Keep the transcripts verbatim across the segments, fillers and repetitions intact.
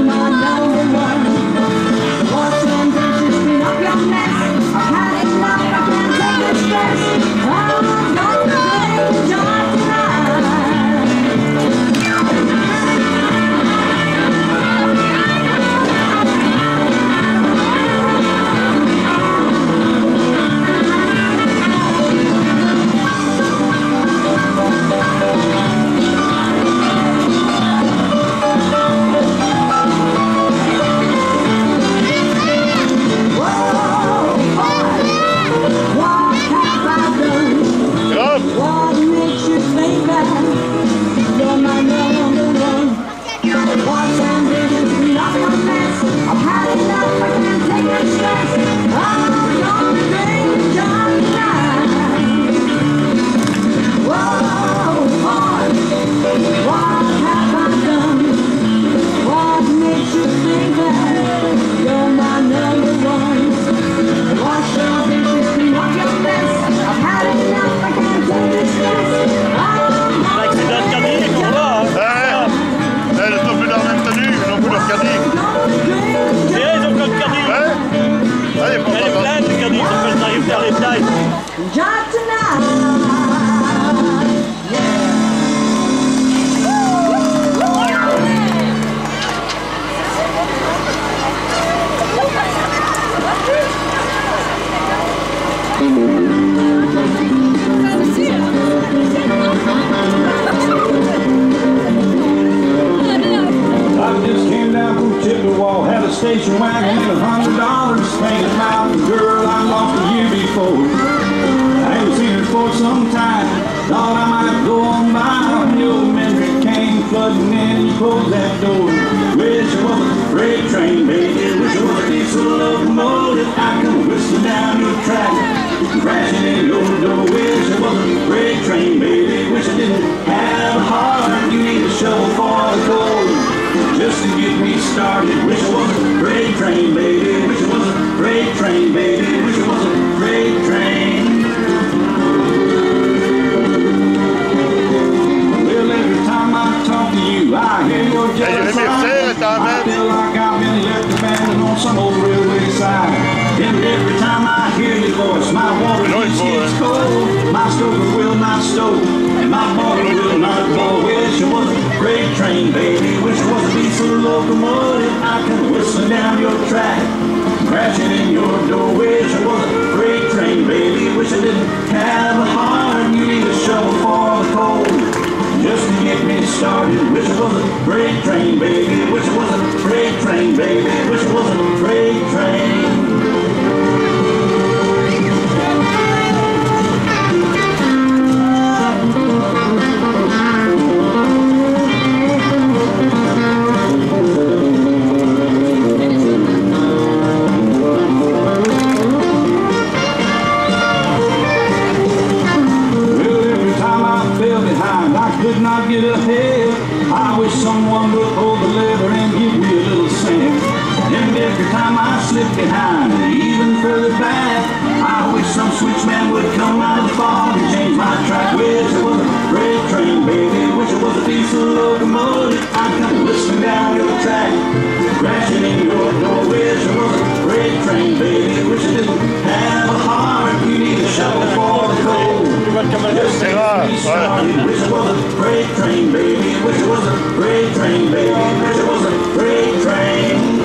Station wagon and a hundred dollars paying about the girl I lost a year before. I ain't seen her for some time. Thought I might go on by when the old memory came flooding in. You closed that door. Wish it was a freight train, baby. Wish it was a diesel locomotive. I come whistling down your track, crashing in your door. Wish it was a freight train, baby. Wish I didn't have a heart. You need a shovel for the cold just to get me started. Wish it was a freight train, baby. Wish it was a freight train, baby. Wish it was a freight train. Well, every time I talk to you, I hear your jealous cry. I feel like I've been left abandoned on some old railway side. And every time I hear your voice, my water just gets cold. My stove will not stove, and my boiler will not blow. Wish it was a freight train, baby. Wish it was a diesel locomotive. I come whistling down your track, crashing in your door. Wish it was a freight train, baby. Wish I didn't have a heart. You need a shovel for the cold just to get me started. Wish it was a freight train, baby. Wish it was a freight train, baby. Wish it was a freight train. Could not get ahead. I wish someone would pull the lever and give me a little sand. And every time I slip behind, even further back, I wish some switchman would come out of the fog and change my track. Wish it was a freight train, baby. Wish it was a diesel locomotive. I come whistling down your track, crashing in your door. Wish it was a freight train, baby. Wish it didn't have a heart. You need a shovel for the cold. Just to get me started. Wish it was a freight train, baby. Wish it was a freight train, baby. Wish it was a freight train.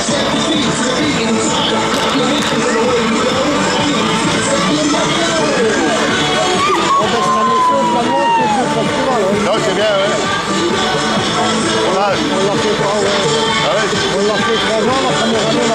Non, c'est bien, ouais. Dommage. On l'a fait trois, ouais. Ah ouais. On l'a fait trois ans, la première année.